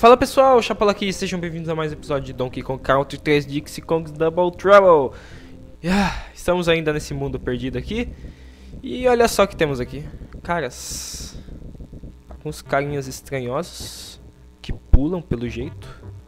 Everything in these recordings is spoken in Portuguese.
Fala pessoal, Chapola aqui, sejam bem-vindos a mais um episódio de Donkey Kong Country 3 Dixie Kong's Double Trouble. Estamos ainda nesse mundo perdido aqui. E olha só o que temos aqui. Caras, alguns carinhas estranhosos que pulam pelo jeito.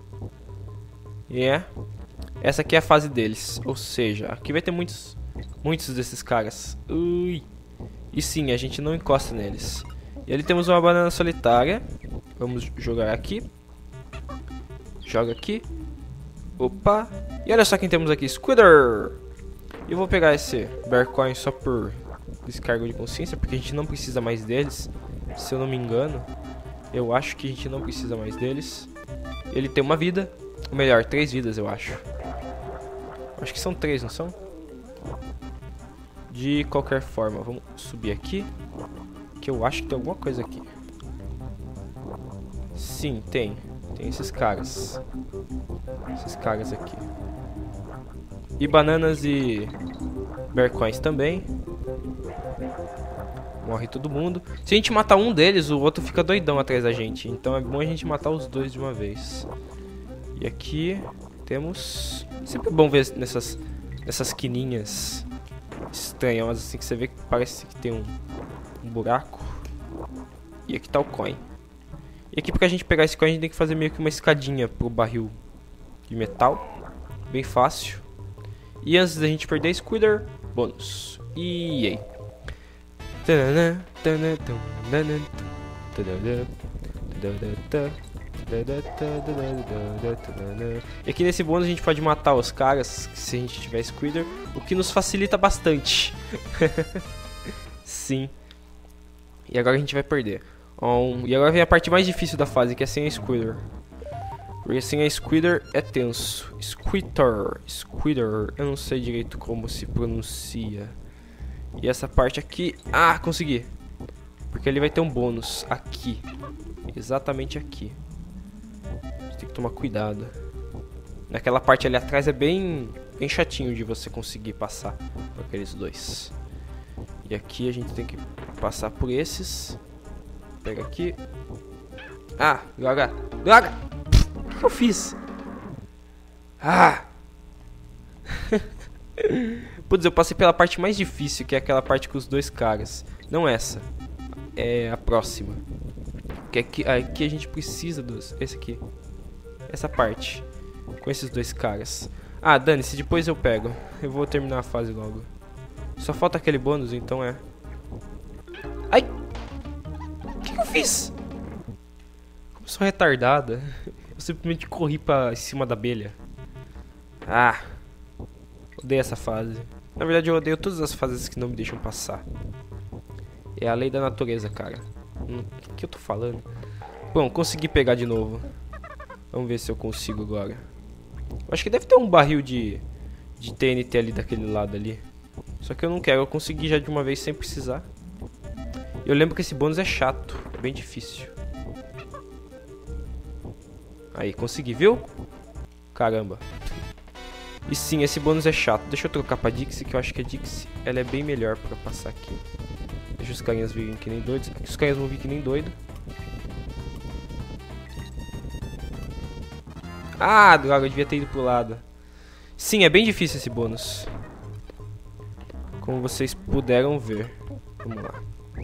Essa aqui é a fase deles, ou seja, aqui vai ter muitos desses caras. Ui. E sim, a gente não encosta neles. E ali temos uma banana solitária. Vamos jogar aqui. Joga aqui. Opa. E olha só quem temos aqui. Squidder. Eu vou pegar esse Bear Coin só por descargo de consciência, porque a gente não precisa mais deles. Se eu não me engano. Eu acho que a gente não precisa mais deles. Ele tem uma vida. Ou melhor, 3 vidas eu acho. Acho que são 3, não são? De qualquer forma, vamos subir aqui. Que eu acho que tem alguma coisa aqui. Sim, tem. Tem esses caras. Esses caras aqui. E bananas e Bear Coins também. Morre todo mundo. Se a gente matar um deles, o outro fica doidão atrás da gente. Então é bom a gente matar os dois de uma vez. E aqui temos... Sempre bom ver nessas quininhas estranhosas assim, que você vê que parece que tem um buraco. E aqui tá o coin. E aqui pra gente pegar esse coin a gente tem que fazer meio que uma escadinha pro barril de metal. Bem fácil. E antes da gente perder, Squidder, bônus. E aí. E aqui nesse bônus a gente pode matar os caras se a gente tiver Squidder, o que nos facilita bastante. Sim. E agora a gente vai perder. E agora vem a parte mais difícil da fase, que é sem a Squidder. Porque sem a Squidder é tenso. Squidder, eu não sei direito como se pronuncia. E essa parte aqui, consegui. Porque ele vai ter um bônus aqui. Exatamente aqui. A gente tem que tomar cuidado. Naquela parte ali atrás é bem chatinho de você conseguir passar por aqueles dois. E aqui a gente tem que passar por esses. Pega aqui. Droga! O que eu fiz? Putz, eu passei pela parte mais difícil, que é aquela parte com os dois caras. Não essa. É a próxima. Que aqui a gente precisa dos... Esse aqui. Essa parte. Com esses dois caras. Dane-se, depois eu pego. Eu vou terminar a fase logo. Só falta aquele bônus, então é... Ai! O que eu fiz? Como sou retardada. Eu simplesmente corri pra cima da abelha. Odeio essa fase. Na verdade eu odeio todas as fases que não me deixam passar. É a lei da natureza, cara. O que eu tô falando? Bom, consegui pegar de novo. Vamos ver se eu consigo agora. Acho que deve ter um barril de TNT ali daquele lado ali. Só que eu não quero, eu consegui já de uma vez sem precisar. Eu lembro que esse bônus é chato, é bem difícil. Aí, consegui, viu? Caramba. E sim, esse bônus é chato. Deixa eu trocar pra Dixie, que eu acho que a Dixie ela é bem melhor pra passar aqui. Deixa os carinhas virem que nem doidos. Aqui os carinhas vão vir que nem doido. Droga, eu devia ter ido pro lado. Sim, é bem difícil esse bônus. Como vocês puderam ver. Vamos lá.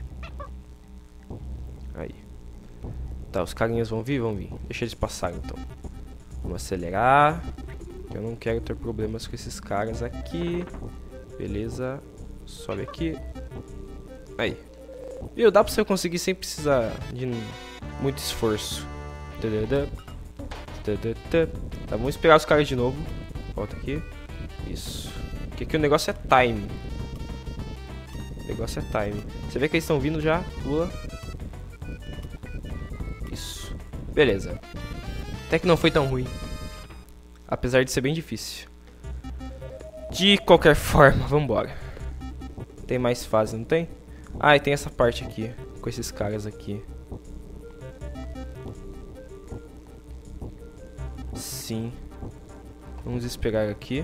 Aí. Tá, os carinhas vão vir? Vão vir. Deixa eles passarem, então. Vamos acelerar. Eu não quero ter problemas com esses caras aqui. Beleza. Sobe aqui. Aí. Viu? Dá pra você conseguir sem precisar de muito esforço. Tá, vamos esperar os caras de novo. Volta aqui. Isso. Porque aqui o negócio é time. Você vê que eles estão vindo já. Pula. Isso. Beleza. Até que não foi tão ruim. Apesar de ser bem difícil. De qualquer forma, vambora. Tem mais fase, não tem? E tem essa parte aqui. Com esses caras aqui. Sim. Vamos esperar aqui.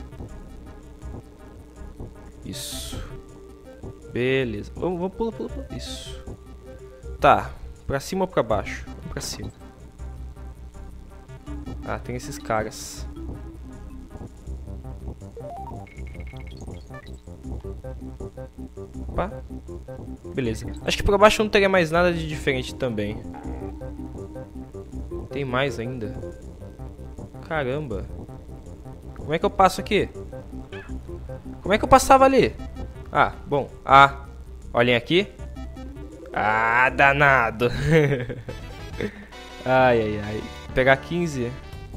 Isso. Beleza. Vamos pula. Isso. Tá. Pra cima ou pra baixo? Vamos pra cima. Ah, tem esses caras. Opa. Beleza. Acho que por baixo não teria mais nada de diferente também. Tem mais ainda. Caramba. Como é que eu passo aqui? Como é que eu passava ali? Ah, bom. Ah, olhem aqui. Ah, danado. Ai, ai, ai. Pegar 15.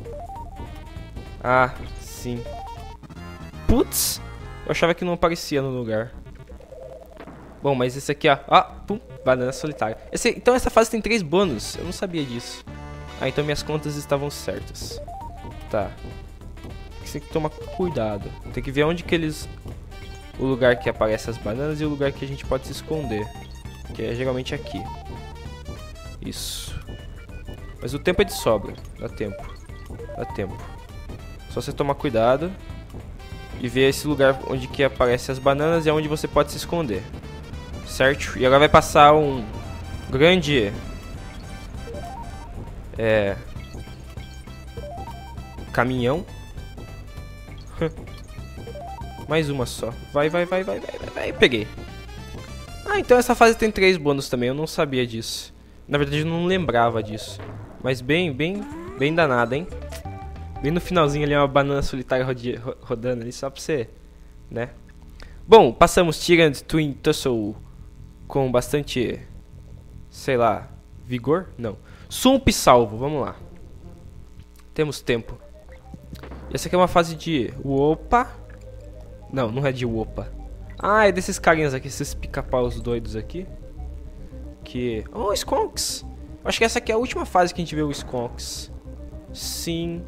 Ah, sim. Putz. Eu achava que não aparecia no lugar. Bom, mas esse aqui, ó. Ah, pum. Banana solitária. Então essa fase tem 3 bônus. Eu não sabia disso. Ah, então minhas contas estavam certas. Tá. Você tem que tomar cuidado. Tem que ver onde que eles... O lugar que aparece as bananas e o lugar que a gente pode se esconder. Que é geralmente aqui. Isso. Mas o tempo é de sobra. Dá tempo. Dá tempo. Só você tomar cuidado. E ver esse lugar onde que aparece as bananas e é onde você pode se esconder. Certo? E agora vai passar um grande... caminhão. Mais uma só. Vai. Peguei. Ah, então essa fase tem 3 bônus também. Eu não sabia disso. Na verdade, eu não lembrava disso. Mas bem danado, hein? Bem no finalzinho ali, uma banana solitária rodando ali, só pra você, né? Bom, passamos Tyrant Twin Tussle com bastante, sei lá, vigor? Não. Sump salvo, vamos lá. Temos tempo. Essa aqui é uma fase de Wopa. Não, não é de Wopa. Ah, é desses carinhas aqui, esses pica-paus doidos aqui. Que... Oh, Skonks! Acho que essa aqui é a última fase que a gente vê o Skonks. Sim.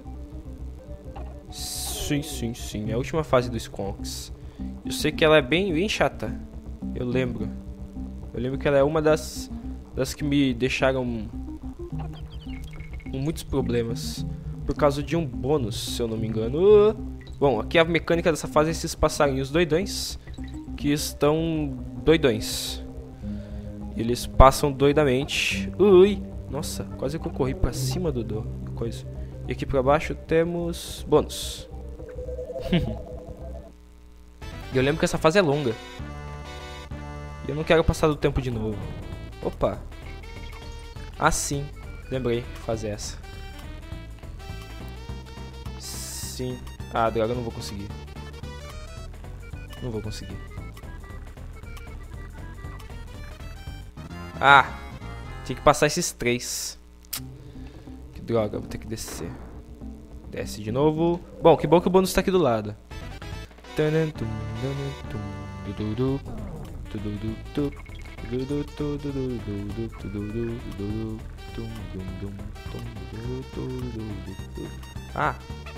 Sim. É a última fase do Skonks. Eu sei que ela é bem chata. Eu lembro. Eu lembro que ela é uma das que me deixaram com muitos problemas. Por causa de um bônus, se eu não me engano. Bom, aqui a mecânica dessa fase é esses passarinhos doidões. Que estão doidões. Eles passam doidamente. Ui! Nossa, quase que eu corri pra cima do coisa. E aqui pra baixo temos bônus. E eu lembro que essa fase é longa. E eu não quero passar do tempo de novo. Opa! Ah, sim. Lembrei de fazer essa. Sim. Ah, droga, eu não vou conseguir. Não vou conseguir. Ah! Tinha que passar esses 3. Que droga, vou ter que descer. Desce de novo. Bom, que bom que o bônus tá aqui do lado. Ah!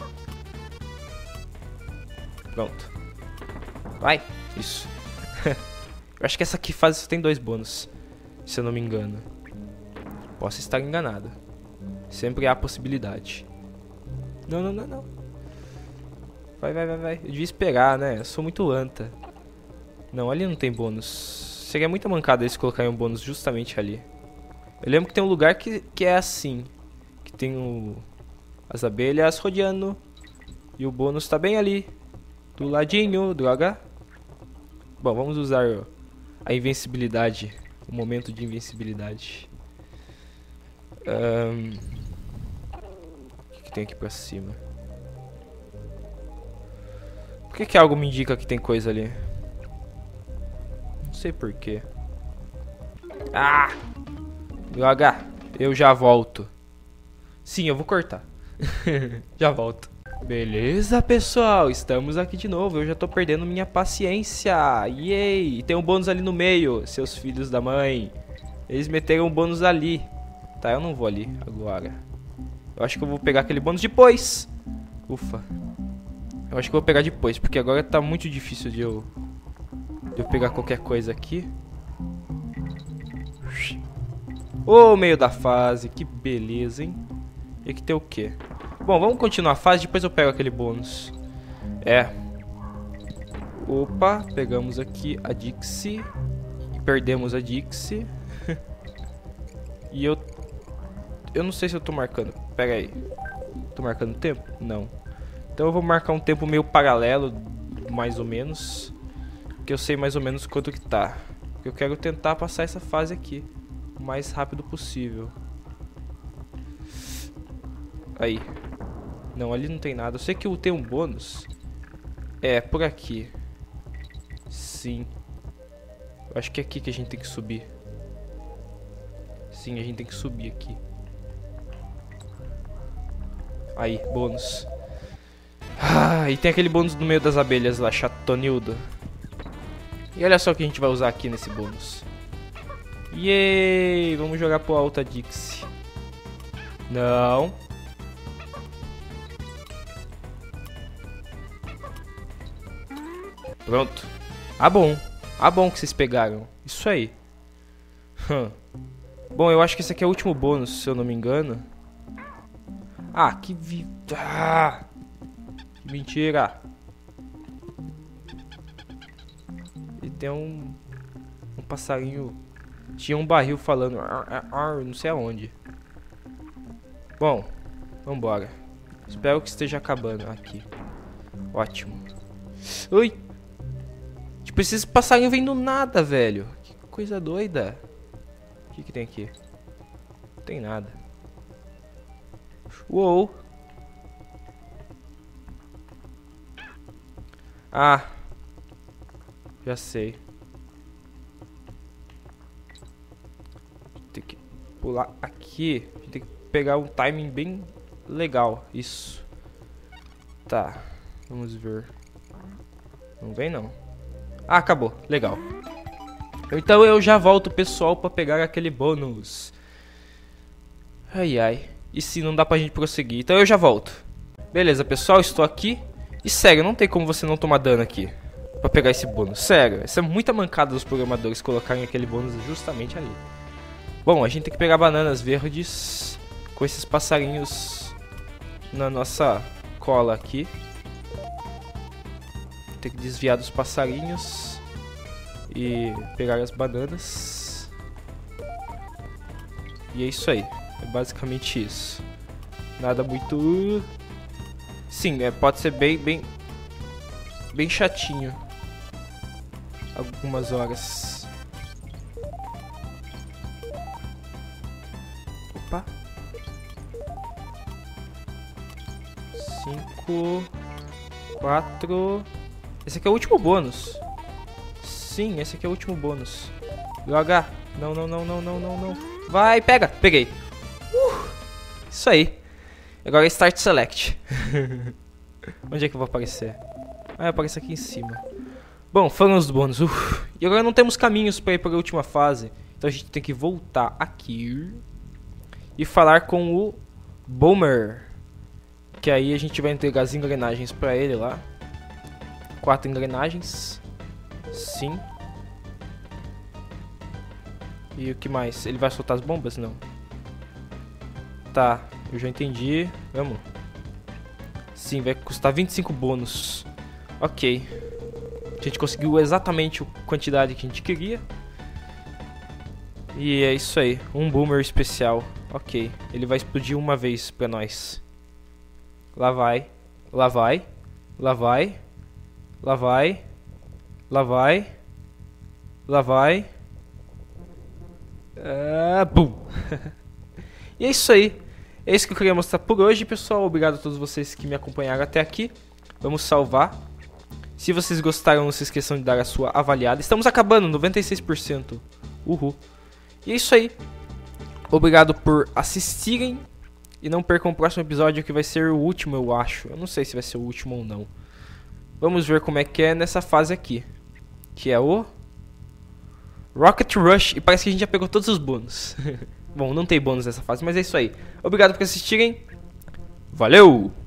Pronto. Vai! Isso. Eu acho que essa aqui fase só tem 2 bônus. Se eu não me engano. Posso estar enganado. Sempre há possibilidade. Não. Vai. Eu devia esperar, né? Eu sou muito anta. Não, ali não tem bônus. Seria muita mancada eles colocarem um bônus justamente ali. Eu lembro que tem um lugar que é assim. Que tem as abelhas rodeando. E o bônus tá bem ali. Do ladinho, droga. Bom, vamos usar a invencibilidade. O momento de invencibilidade. O que tem aqui pra cima? Por que algo me indica que tem coisa ali? Não sei porquê. Ah! Droga! Eu já volto. Sim, eu vou cortar. Já volto. Beleza, pessoal, estamos aqui de novo. Eu já tô perdendo minha paciência. Yay! E tem um bônus ali no meio, seus filhos da mãe. Eles meteram um bônus ali. Tá, eu não vou ali agora. Eu acho que eu vou pegar aquele bônus depois. Ufa. Eu acho que eu vou pegar depois, porque agora tá muito difícil de eu pegar qualquer coisa aqui. Ô, meio da fase, que beleza, hein? E aqui tem o quê? Bom, vamos continuar a fase, depois eu pego aquele bônus. Opa, pegamos aqui a Dixie. Perdemos a Dixie. E eu não sei se eu tô marcando. Pega aí. Tô marcando tempo? Não. Então eu vou marcar um tempo meio paralelo, mais ou menos. Que eu sei mais ou menos quanto que tá. Eu quero tentar passar essa fase aqui o mais rápido possível. Aí. Não, ali não tem nada. Eu sei que eu tenho um bônus. É, por aqui. Sim. Eu acho que é aqui que a gente tem que subir. Sim, a gente tem que subir aqui. Aí, bônus. Ah, e tem aquele bônus no meio das abelhas lá, chatonildo. E olha só o que a gente vai usar aqui nesse bônus. Yay! Vamos jogar pro Alta Dixie. Não. Pronto. Ah, bom. Ah, bom que vocês pegaram. Isso aí. Bom, eu acho que esse aqui é o último bônus, se eu não me engano. Ah, que mentira. E tem um passarinho. Tinha um barril falando. Não sei aonde. Bom, vambora. Espero que esteja acabando aqui. Ótimo. Ui. Tipo, esses passarinhos vêm do nada, velho. Que coisa doida. O que tem aqui? Não tem nada. Uou. Ah. Já sei. Tem que pular aqui. A gente tem que pegar um timing bem legal. Isso. Tá. Vamos ver. Não vem não. Ah, acabou. Legal. Então eu já volto, pessoal, pra pegar aquele bônus. Ai, ai. E se não dá pra gente prosseguir? Então eu já volto. Beleza, pessoal, estou aqui. E sério, não tem como você não tomar dano aqui pra pegar esse bônus. Sério, essa é muita mancada dos programadores colocarem aquele bônus justamente ali. Bom, a gente tem que pegar bananas verdes com esses passarinhos na nossa cola aqui. Tem que desviar dos passarinhos e pegar as bananas. E é isso aí. É basicamente isso. Nada muito... Sim, pode ser bem chatinho. Algumas horas. Opa. 5, 4... Esse aqui é o último bônus. Sim, esse aqui é o último bônus. H. Não. Vai, pega. Peguei. Isso aí. Agora é Start Select. Onde é que eu vou aparecer? Ah, eu apareço aqui em cima. Bom, foram os bônus. E agora não temos caminhos para ir para a última fase. Então a gente tem que voltar aqui e falar com o Boomer. Que aí a gente vai entregar as engrenagens para ele lá. 4 engrenagens. Sim. E o que mais? Ele vai soltar as bombas? Não. Tá, eu já entendi. Vamos. Sim, vai custar 25 bônus. Ok. A gente conseguiu exatamente a quantidade que a gente queria. E é isso aí. Um Boomer especial. Ok. Ele vai explodir uma vez pra nós. Lá vai. Lá vai. Lá vai. Lá vai. Lá vai. Lá vai. Bum. E é isso aí. É isso que eu queria mostrar por hoje, pessoal. Obrigado a todos vocês que me acompanharam até aqui. Vamos salvar. Se vocês gostaram, não se esqueçam de dar a sua avaliada. Estamos acabando, 96%. Uhul. E é isso aí. Obrigado por assistirem. E não percam o próximo episódio, que vai ser o último, eu acho. Eu não sei se vai ser o último ou não. Vamos ver como é que é nessa fase aqui. Que é o Rocket Rush. E parece que a gente já pegou todos os bônus. Bom, não tem bônus nessa fase, mas é isso aí. Obrigado por assistirem. Valeu!